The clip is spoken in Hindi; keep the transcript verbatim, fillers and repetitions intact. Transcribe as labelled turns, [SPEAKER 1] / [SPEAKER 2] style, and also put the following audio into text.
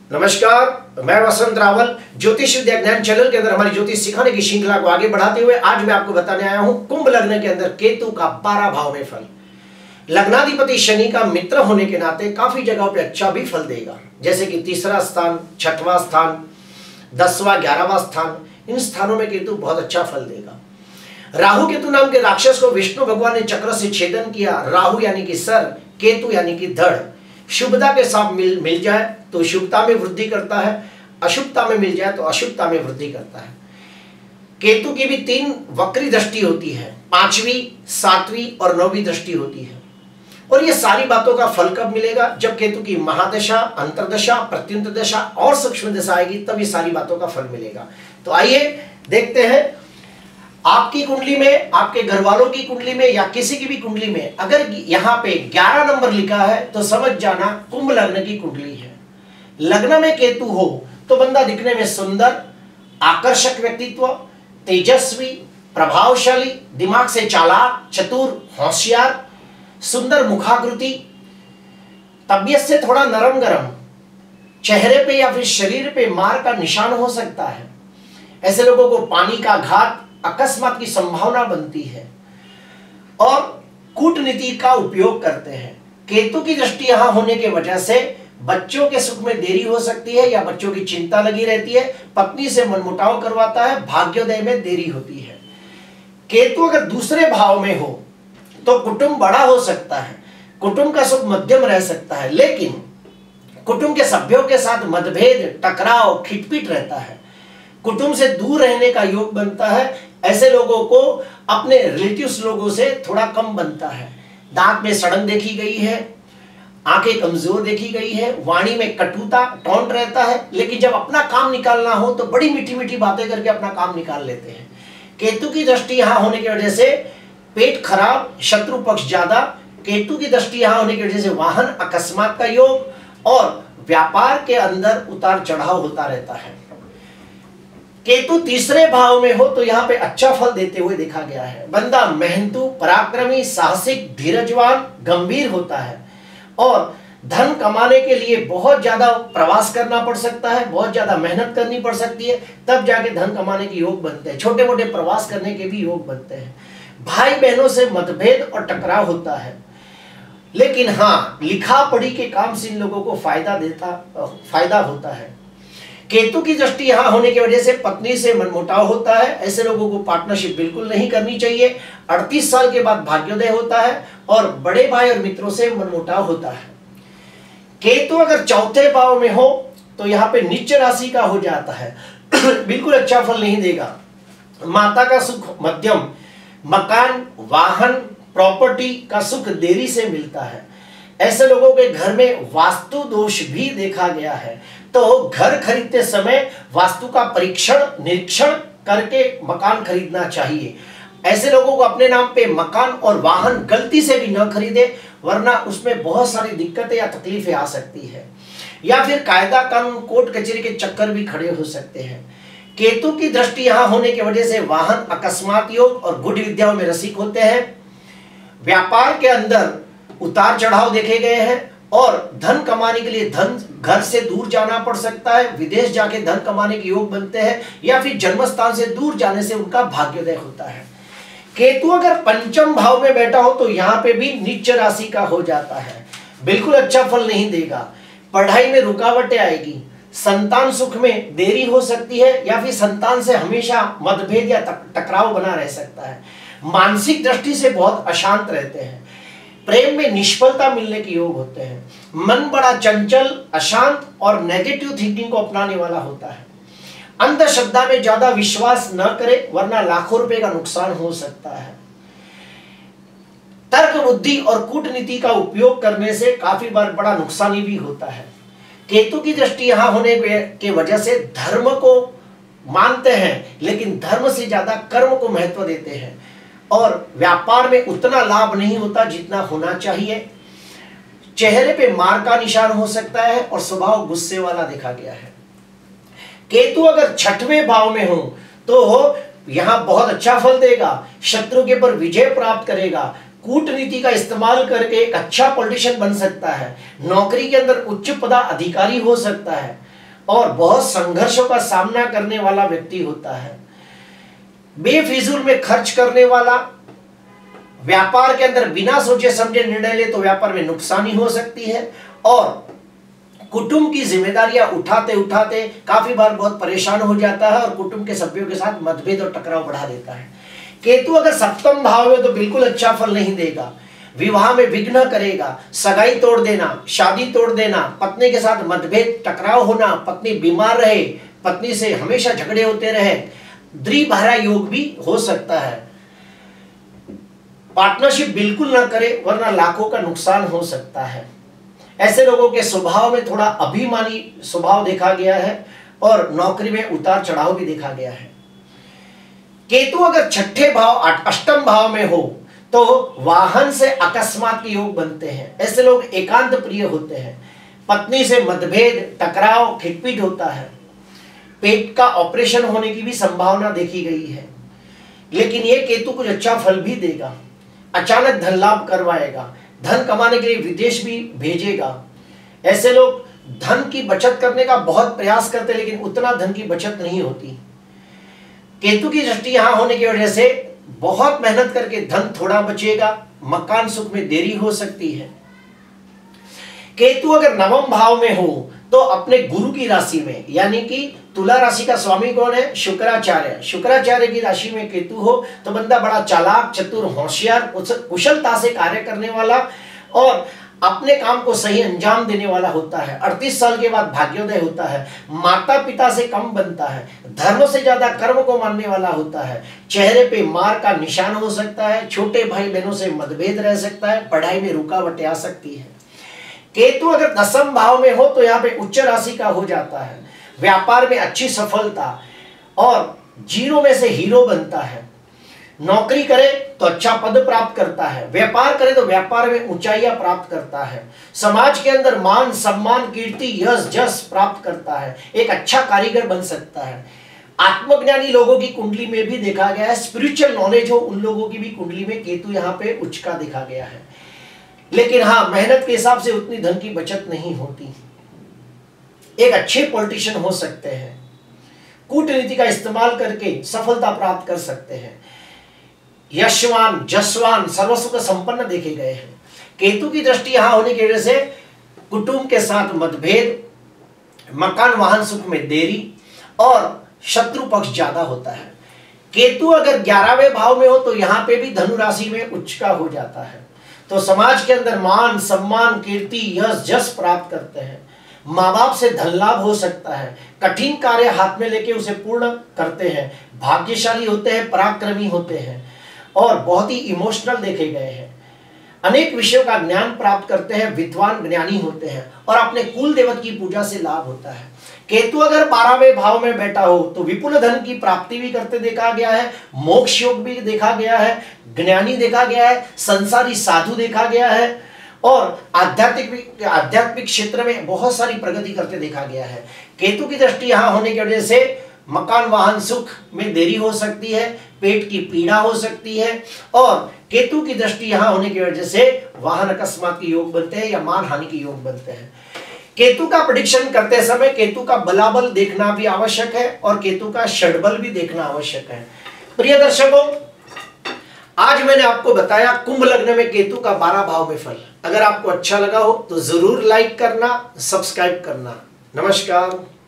[SPEAKER 1] नमस्कार, मैं वसंत रावल ज्योतिष विद्या ज्ञान चैनल के अंदर हमारी ज्योतिष सिखाने की श्रृंखला को आगे बढ़ाते हुए आज मैं आपको बताने आया हूं कुंभ लग्न के अंदर केतु का बारह भाव में फल। लग्नाधिपति शनि का मित्र होने के नाते काफी जगहों पे अच्छा भी फल देगा, जैसे कि तीसरा स्थान, छठवां स्थान, दसवां, ग्यारहवां स्थान, इन स्थानों में केतु बहुत अच्छा फल देगा। राहु केतु नाम के राक्षस को विष्णु भगवान ने चक्र से छेदन किया। राहु यानी कि सर, केतु यानी कि धड़। शुभता के साथ मिल मिल जाए तो शुभता में वृद्धि करता है, अशुभता में मिल जाए तो अशुभता में वृद्धि करता है। केतु की भी तीन वक्री दृष्टि होती है, पांचवी, सातवीं और नौवीं दृष्टि होती है। और ये सारी बातों का फल कब मिलेगा? जब केतु की महादशा, अंतरदशा, प्रत्यंत दशा और सूक्ष्म दशा आएगी, तब ये सारी बातों का फल मिलेगा। तो आइए देखते हैं आपकी कुंडली में, आपके घर वालों की कुंडली में या किसी की भी कुंडली में अगर यहाँ पे ग्यारह नंबर लिखा है तो समझ जाना कुंभ लग्न की कुंडली है। लग्न में केतु हो तो बंदा दिखने में सुंदर, आकर्षक व्यक्तित्व, तेजस्वी, प्रभावशाली, दिमाग से चालाक, चतुर, होशियार, सुंदर मुखाकृति, तबीयत से थोड़ा नरम गरम, चेहरे पे या फिर शरीर पे मार का निशान हो सकता है। ऐसे लोगों को पानी का घात, अकस्मात की संभावना बनती है और कूटनीति का उपयोग करते हैं। केतु की दृष्टि यहां होने की वजह से बच्चों के सुख में देरी हो सकती है या बच्चों की चिंता लगी रहती है, पत्नी से मनमुटाव करवाता है, भाग्योदय में देरी होती है। केतु अगर दूसरे भाव में हो तो कुटुंब बड़ा हो सकता है, कुटुंब का सुख मध्यम रह सकता है, लेकिन कुटुंब के सभ्यों के साथ मतभेद, टकराव, खिटपिट रहता है। कुटुंब से दूर रहने का योग बनता है। ऐसे लोगों को अपने रिलेटिव्स लोगों से थोड़ा कम बनता है। दांत में सड़न देखी गई है, आंखें कमजोर देखी गई है, वाणी में कटुता, टोंट रहता है, लेकिन जब अपना काम निकालना हो तो बड़ी मीठी मीठी बातें करके अपना काम निकाल लेते हैं। केतु की दृष्टि यहां होने की वजह से पेट खराब, शत्रु पक्ष ज्यादा। केतु की दृष्टि यहां होने की वजह से वाहन अकस्मात का योग और व्यापार के अंदर उतार चढ़ाव होता रहता है। केतु तीसरे भाव में हो तो यहाँ पे अच्छा फल देते हुए देखा गया है। बंदा मेहनतू, पराक्रमी, साहसिक, धीरजवान, गंभीर होता है और धन कमाने के लिए बहुत ज्यादा प्रवास करना पड़ सकता है, बहुत ज्यादा मेहनत करनी पड़ सकती है, तब जाके धन कमाने के योग बनते हैं। छोटे मोटे प्रवास करने के भी योग बनते हैं। भाई बहनों से मतभेद और टकराव होता है, लेकिन हाँ, लिखा पढ़ी के काम से इन लोगों को फायदा देता फायदा होता है। केतु की दृष्टि यहां होने की वजह से पत्नी से मनमुटाव होता है। ऐसे लोगों को पार्टनरशिप बिल्कुल नहीं करनी चाहिए। अड़तीस साल के बाद भाग्योदय होता है और बड़े भाई और मित्रों से मनमुटाव होता है। केतु अगर चौथे भाव में हो तो यहाँ पे नीच राशि का हो जाता है, बिल्कुल अच्छा फल नहीं देगा। माता का सुख मध्यम, मकान, वाहन, प्रॉपर्टी का सुख देरी से मिलता है। ऐसे लोगों के घर में वास्तु दोष भी देखा गया है, तो घर खरीदते समय वास्तु का परीक्षण, निरीक्षण करके मकान खरीदना चाहिए। ऐसे लोगों को अपने नाम पे मकान और वाहन गलती से भी न खरीदे, वरना उसमें बहुत सारी दिक्कतें या तकलीफें आ सकती है, या फिर कायदा कानून, कोर्ट कचहरी के चक्कर भी खड़े हो सकते हैं। केतु की दृष्टि यहां होने की वजह से वाहन, अकस्मात योग और गुड विद्याओं में रसिक होते हैं। व्यापार के अंदर उतार चढ़ाव देखे गए हैं और धन कमाने के लिए धन घर से दूर जाना पड़ सकता है, विदेश जाके धन कमाने के योग बनते हैं, या फिर जन्म स्थान से दूर जाने से उनका भाग्योदय होता है। केतु अगर पंचम भाव में बैठा हो तो यहाँ पे भी नीच राशि का हो जाता है, बिल्कुल अच्छा फल नहीं देगा। पढ़ाई में रुकावटें आएगी, संतान सुख में देरी हो सकती है, या फिर संतान से हमेशा मतभेद या टकराव बना रह सकता है। मानसिक दृष्टि से बहुत अशांत रहते हैं। प्रेम में निष्फलता मिलने के योग होते हैं। मन बड़ा चंचल, अशांत और नेगेटिव थिंकिंग को अपनाने वाला होता है। अंधश्रद्धा में ज्यादा विश्वास न करें, वरना लाखों रुपए का नुकसान हो सकता है। तर्क बुद्धि और कूटनीति का उपयोग करने से काफी बार बड़ा नुकसानी भी होता है। केतु की दृष्टि यहां होने के वजह से धर्म को मानते हैं, लेकिन धर्म से ज्यादा कर्म को महत्व देते हैं और व्यापार में उतना लाभ नहीं होता जितना होना चाहिए। चेहरे पे मार का निशान हो सकता है और स्वभाव गुस्से वाला देखा गया है। केतु अगर छठवें भाव में हो तो यहां बहुत अच्छा फल देगा, शत्रु के पर विजय प्राप्त करेगा, कूटनीति का इस्तेमाल करके एक अच्छा पॉलिटिशियन बन सकता है, नौकरी के अंदर उच्च पदाधिकारी हो सकता है, और बहुत संघर्षों का सामना करने वाला व्यक्ति होता है। बेफिजूल में खर्च करने वाला, व्यापार के अंदर बिना सोचे समझे निर्णय ले तो व्यापार में नुकसानी हो सकती है, और कुटुंब की जिम्मेदारियां उठाते उठाते काफी बार बहुत परेशान हो जाता है और कुटुंब के सभ्यों के साथ मतभेद और टकराव बढ़ा देता है। केतु अगर सप्तम भाव में तो बिल्कुल अच्छा फल नहीं देगा, विवाह में विघ्न करेगा, सगाई तोड़ देना, शादी तोड़ देना, पत्नी के साथ मतभेद टकराव होना, पत्नी बीमार रहे, पत्नी से हमेशा झगड़े होते रहे, द्विभारा योग भी हो सकता है। पार्टनरशिप बिल्कुल ना करे वरना लाखों का नुकसान हो सकता है। ऐसे लोगों के स्वभाव में थोड़ा अभिमानी स्वभाव देखा गया है और नौकरी में उतार चढ़ाव भी देखा गया है। केतु अगर छठे भाव अष्टम भाव में हो तो वाहन से अकस्मात के योग बनते हैं। ऐसे लोग एकांत प्रिय होते हैं, पत्नी से मतभेद टकराव खिटपिट होता है, पेट का ऑपरेशन होने की भी संभावना देखी गई है। लेकिन यह केतु कुछ अच्छा फल भी देगा, अचानक धन लाभ करवाएगा, धन कमाने के लिए विदेश भी भेजेगा। ऐसे लोग धन की बचत करने का बहुत प्रयास करते हैं लेकिन उतना धन की बचत नहीं होती। केतु की दृष्टि यहां होने की वजह से बहुत मेहनत करके धन थोड़ा बचेगा, मकान सुख में देरी हो सकती है। केतु अगर नवम भाव में हो तो अपने गुरु की राशि में, यानी कि तुला राशि का स्वामी कौन है? शुक्राचार्य। शुक्राचार्य की राशि में केतु हो तो बंदा बड़ा चालाक, चतुर, होशियार, कुशलता से कार्य करने वाला और अपने काम को सही अंजाम देने वाला होता है। अड़तीस साल के बाद भाग्योदय होता है, माता पिता से कम बनता है, धर्म से ज्यादा कर्म को मानने वाला होता है, चेहरे पे मार का निशान हो सकता है, छोटे भाई बहनों से मतभेद रह सकता है, पढ़ाई में रुकावटें आ सकती है। केतु अगर दसम भाव में हो तो यहाँ पे उच्च राशि का हो जाता है, व्यापार में अच्छी सफलता और जीरो में से हीरो बनता है। नौकरी करे तो अच्छा पद प्राप्त करता है, व्यापार करे तो व्यापार में ऊंचाइयां प्राप्त करता है, समाज के अंदर मान सम्मान कीर्ति यश जस प्राप्त करता है, एक अच्छा कारीगर बन सकता है। आत्मज्ञानी लोगों की कुंडली में भी देखा गया है, स्पिरिचुअल नॉलेज हो उन लोगों की भी कुंडली में केतु यहाँ पे उच्च का देखा गया है। लेकिन हाँ, मेहनत के हिसाब से उतनी धन की बचत नहीं होती। एक अच्छे पॉलिटिशियन हो सकते हैं, कूटनीति का इस्तेमाल करके सफलता प्राप्त कर सकते हैं, यशवान जसवान सर्वस्व का संपन्न देखे गए हैं। केतु की दृष्टि यहां होने की वजह से कुटुंब के साथ मतभेद, मकान वाहन सुख में देरी और शत्रु पक्ष ज्यादा होता है। केतु अगर ग्यारहवें भाव में हो तो यहां पे भी धनु राशि में उच्च का हो जाता है, तो समाज के अंदर मान सम्मान कीर्ति यश जस प्राप्त करते हैं, माँ बाप से धन लाभ हो सकता है, कठिन कार्य हाथ में लेके उसे पूर्ण करते हैं, भाग्यशाली होते हैं, पराक्रमी होते हैं और बहुत ही इमोशनल देखे गए हैं, अनेक विषयों का ज्ञान प्राप्त करते हैं, विद्वान ज्ञानी होते हैं और अपने कुल देवत की पूजा से लाभ होता है। केतु अगर बारहवें भाव में बैठा हो तो विपुल धन की प्राप्ति भी करते देखा गया है, मोक्ष योग भी देखा गया है, ज्ञानी देखा गया है, संसारी साधु देखा गया है और आध्यात्मिक आध्यात्मिक क्षेत्र में बहुत सारी प्रगति करते देखा गया है। केतु की दृष्टि यहाँ होने की वजह से मकान वाहन सुख में देरी हो सकती है, पेट की पीड़ा हो सकती है और केतु की दृष्टि यहाँ होने की वजह से वाहन अकस्मात के योग बनते हैं या मान हानि के योग बनते हैं। केतु का प्रेडिक्शन करते समय केतु का बलाबल देखना भी आवश्यक है और केतु का षडबल भी देखना आवश्यक है। प्रिय दर्शकों, आज मैंने आपको बताया कुंभ लग्न में केतु का बारह भाव में फल। अगर आपको अच्छा लगा हो तो जरूर लाइक करना, सब्सक्राइब करना। नमस्कार।